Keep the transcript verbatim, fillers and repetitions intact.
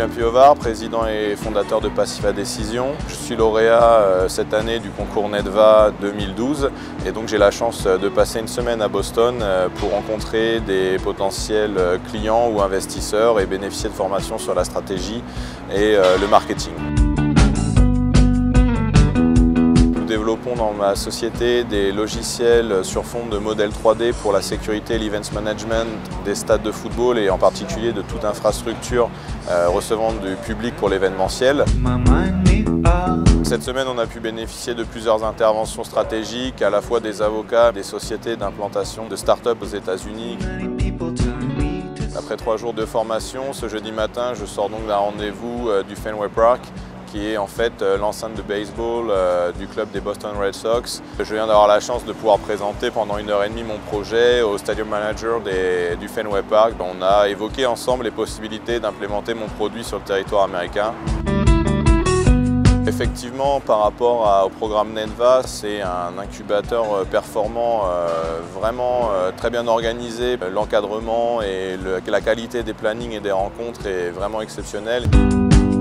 Julien Piovar, président et fondateur de Passiva Décision. Je suis lauréat cette année du concours Nedva deux mille douze et donc j'ai la chance de passer une semaine à Boston pour rencontrer des potentiels clients ou investisseurs et bénéficier de formations sur la stratégie et le marketing. Nous développons dans ma société des logiciels sur fond de modèles trois D pour la sécurité et l'events management des stades de football et en particulier de toute infrastructure euh, recevant du public pour l'événementiel. Cette semaine, on a pu bénéficier de plusieurs interventions stratégiques, à la fois des avocats, des sociétés d'implantation de start-up aux États-Unis. Après trois jours de formation, ce jeudi matin, je sors donc d'un rendez-vous euh, du Fenway Park, qui est en fait l'enceinte de baseball euh, du club des Boston Red Sox. Je viens d'avoir la chance de pouvoir présenter pendant une heure et demie mon projet au Stadium Manager des, du Fenway Park. On a évoqué ensemble les possibilités d'implémenter mon produit sur le territoire américain. Effectivement, par rapport à, au programme Nedva, c'est un incubateur performant, euh, vraiment euh, très bien organisé. L'encadrement et le, la qualité des plannings et des rencontres est vraiment exceptionnelle.